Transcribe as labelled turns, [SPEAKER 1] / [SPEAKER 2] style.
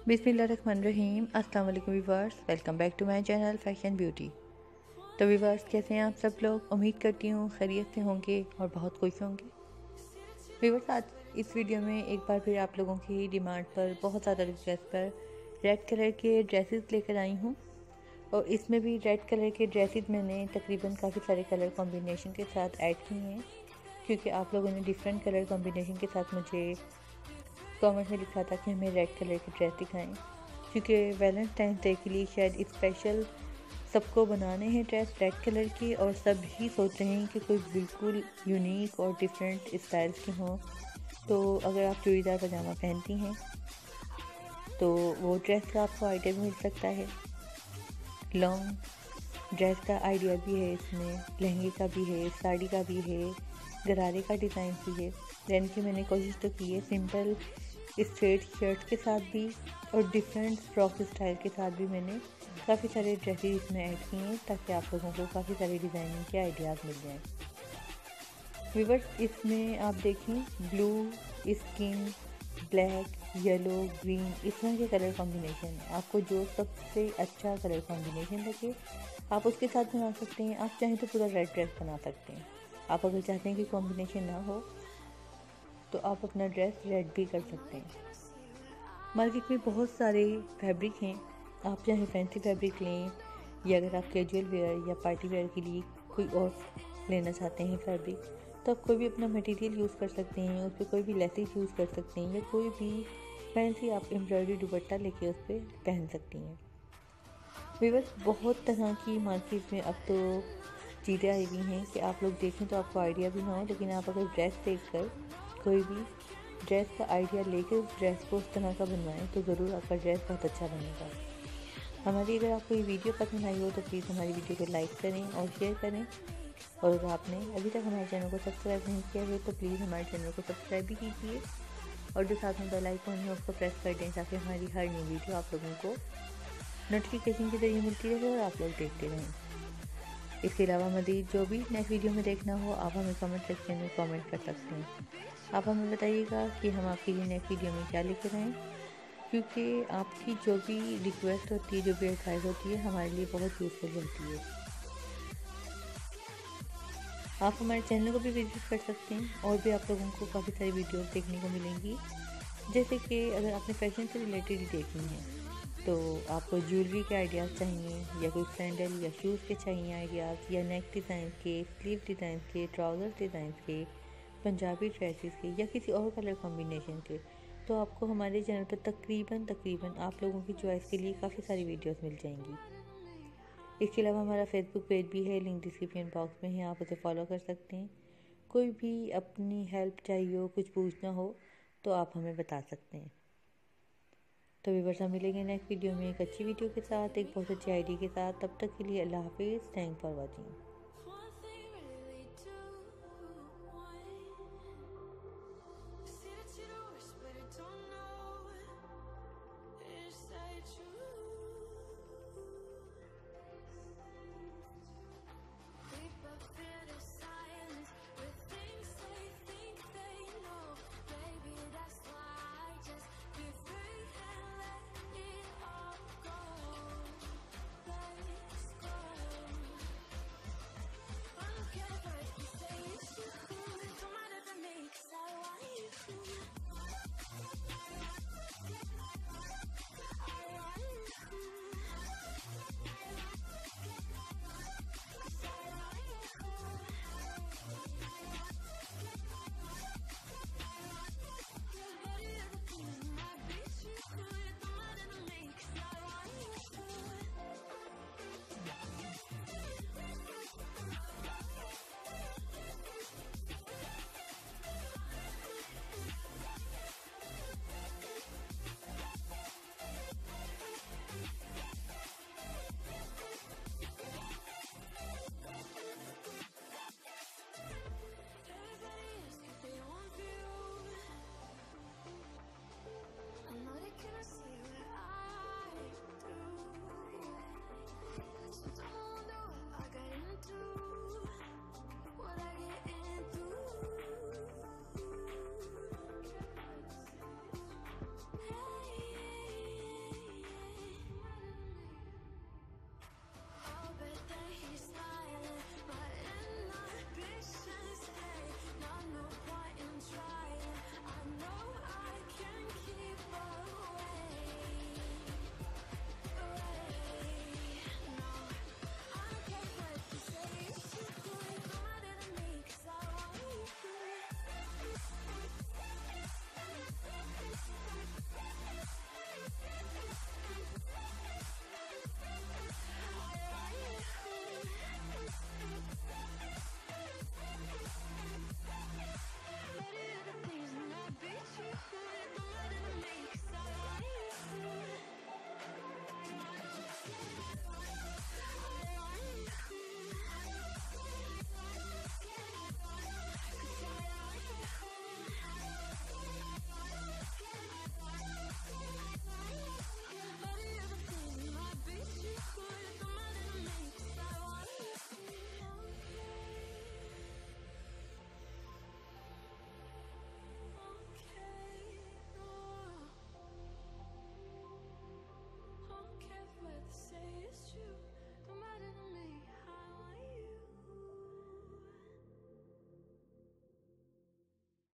[SPEAKER 1] बिस्मिल्लाहिर्रहमानिर्रहीम। अस्सलाम वालेकुम viewers, welcome back to my channel fashion beauty. तो व्यूअर्स, कैसे हैं आप सब लोग? उम्मीद करती हूँ खैरियत से होंगे और बहुत खुश होंगे। व्यूअर्स, आज इस वीडियो में एक बार फिर आप लोगों की डिमांड पर, बहुत ज़्यादा रिक्वेस्ट पर रेड कलर के ड्रेसेस लेकर आई हूँ। और इसमें भी रेड कलर के ड्रेसेस मैंने तकरीबन काफ़ी सारे कलर कॉम्बिनेशन के साथ ऐड किए हैं, क्योंकि आप लोगों ने डिफरेंट कलर कॉम्बिनेशन के साथ मुझे कमेंट में लिखा था कि हमें रेड कलर की ड्रेस दिखाएं, क्योंकि वैलेंटाइन डे के लिए शायद स्पेशल सबको बनाने हैं ड्रेस रेड कलर की, और सब ही सोच रहे हैं कि कोई बिल्कुल यूनिक और डिफरेंट स्टाइल्स की हों। तो अगर आप चूड़ीदार पजामा पहनती हैं तो वो ड्रेस का आपको आइडिया भी मिल सकता है। लॉन्ग ड्रेस का आइडिया भी है, इसमें लहंगे का भी है, साड़ी का भी है, गरारे का डिज़ाइन भी है। यानी कि मैंने कोशिश तो की है सिंपल स्ट्रेट शर्ट के साथ भी और डिफरेंट फ्रॉक स्टाइल के साथ भी मैंने काफ़ी सारे ड्रेसेस इसमें ऐड किए हैं, ताकि आप लोगों को काफ़ी सारे डिज़ाइनिंग के आइडियाज़ मिल जाएं। व्यूअर्स, इसमें आप देखें blue, skin, black, yellow, green, इस तरह के कलर कॉम्बिनेशन। आपको जो सबसे अच्छा कलर कॉम्बिनेशन लगे आप उसके साथ बना सकते हैं। आप चाहें तो पूरा रेड ड्रेस बना सकते हैं। आप अगर चाहते हैं कि कॉम्बिनेशन ना हो तो आप अपना ड्रेस रेड भी कर सकते हैं। मार्केट में बहुत सारे फैब्रिक हैं, आप चाहे फैंसी फैब्रिक लें, या अगर आप कैजुअल वेयर या पार्टी वेयर के लिए कोई और लेना चाहते हैं फैब्रिक, तो आप कोई भी अपना मटेरियल यूज़ कर सकते हैं। उस पर कोई भी लेसेस यूज़ कर सकते हैं, या कोई भी फैंसी आप एम्ब्रॉयडरी दुपट्टा लेके उस पर पहन सकती हैं। व्यूअर्स, बहुत तरह की मार्केट में अब तो चीज़ें आई हुई हैं कि आप लोग देखें तो आपको आइडिया भी ना हो, लेकिन आप अगर ड्रेस देखकर कोई भी ड्रेस का आइडिया लेकर उस ड्रेस को उस तरह का बनवाएं तो ज़रूर आपका ड्रेस बहुत अच्छा बनेगा। हमारी अगर आपको ये वीडियो पसंद आई हो तो प्लीज़ हमारी वीडियो को लाइक करें और शेयर करें। और अगर आपने अभी तक हमारे चैनल को सब्सक्राइब नहीं किया है तो प्लीज़ हमारे चैनल को सब्सक्राइब भी कीजिए, और जो साथ में बेल आइकन है उसको प्रेस कर दें, ताकि हमारी हर नई वीडियो आप लोगों को नोटिफिकेशन के ज़रिए मिलती रहे और आप लोग देखते रहें। इसके अलावा मज़ीद जो भी नेक्स्ट वीडियो में देखना हो आप हमें कमेंट सेक्शन में कमेंट कर सकते हैं। आप हमें बताइएगा कि हम आपके लिए नेक्स्ट वीडियो में क्या लेकर आएँ, क्योंकि आपकी जो भी रिक्वेस्ट होती है, जो भी एडवाइस होती है, हमारे लिए बहुत यूज़फुल होती है। आप हमारे चैनल को भी विजिट कर सकते हैं, और भी आप लोगों को काफ़ी सारी वीडियोस देखने को मिलेंगी। जैसे कि अगर आपने फैशन से रिलेटेड ही देखनी है तो आपको ज्वेलरी के आइडियाज़ चाहिए, या कोई सैंडल या शूज़ के चाहिए आइडियाज़, या नेक डिज़ाइन के, स्लीव डिज़ाइन के, ट्राउज़र डिज़ाइन के, पंजाबी ड्रेसेस के, या किसी और कलर कॉम्बिनेशन के, तो आपको हमारे चैनल पर तकरीबन आप लोगों की चॉइस के लिए काफ़ी सारी वीडियोस मिल जाएंगी। इसके अलावा हमारा फेसबुक पेज भी है, लिंक डिस्क्रिप्शन बॉक्स में है, आप उसे फॉलो कर सकते हैं। कोई भी अपनी हेल्प चाहिए हो, कुछ पूछना हो तो आप हमें बता सकते हैं। तो व्यूअर्स, हम मिलेंगे नेक्स्ट वीडियो में एक अच्छी वीडियो के साथ, एक बहुत अच्छी आईडी के साथ। तब तक के लिए अल्लाह हाफिज़। Thank for watching.